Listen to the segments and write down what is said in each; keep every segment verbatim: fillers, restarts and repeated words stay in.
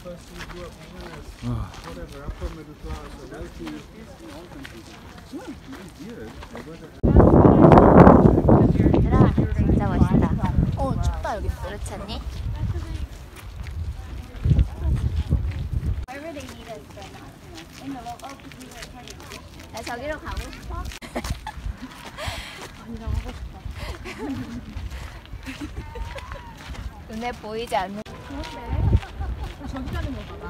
whatever, upper middle class, or wealthy. 얘들아 진짜 멋있다. 어 춥다 여기. 그렇지 않니? 나 저기로 가고 싶어? 언니랑 하고 싶어. 눈에 보이지 않는. 좋은데? 저기 가는 거 봐봐.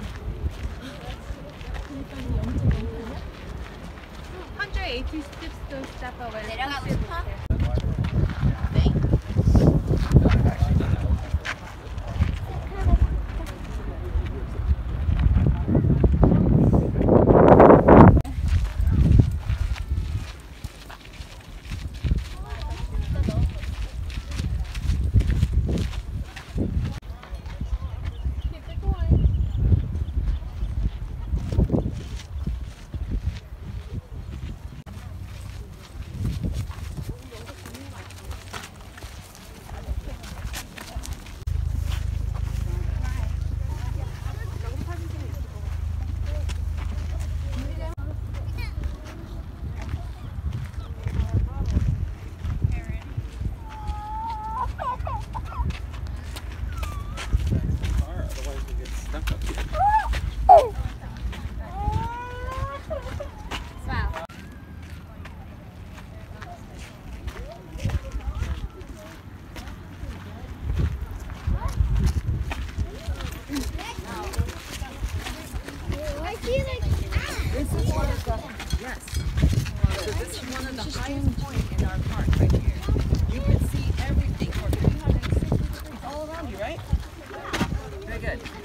hundred eighty steps to step away. 내려가고 싶어? Yes. So this is one of the highest points in our park right here. You can see everything for three hundred sixty degrees all around you, right? Very good.